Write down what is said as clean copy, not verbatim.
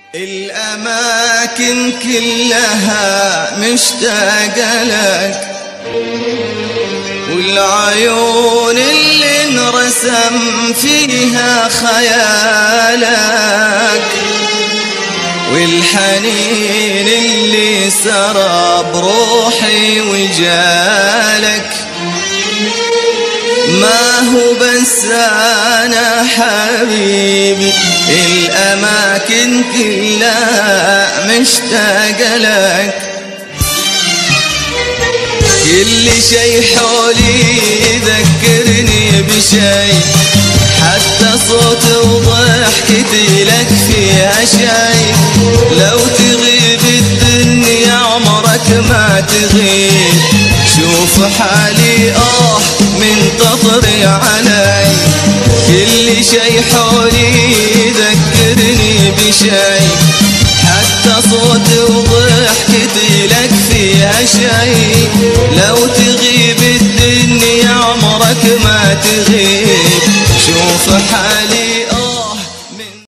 الأماكن كلها مشتاقة لك، والعيون اللي انرسم فيها خيالك، والحنين اللي سرى بروحي وجالك. ما هو بس أنا حبيبي، الأماكن كلها مشتاقة لك. كل شي حولي يذكرني بشي، حتى صوت وضحكتي لك فيها شي. لو تغيب الدنيا عمرك ما تغيب، شوف حالي منتظري علي. كل شي حولي يذكرني بشي، حتى صوت وضحكتي لك فيها شي. لو تغيب الدنيا عمرك ما تغيب، شوف حالي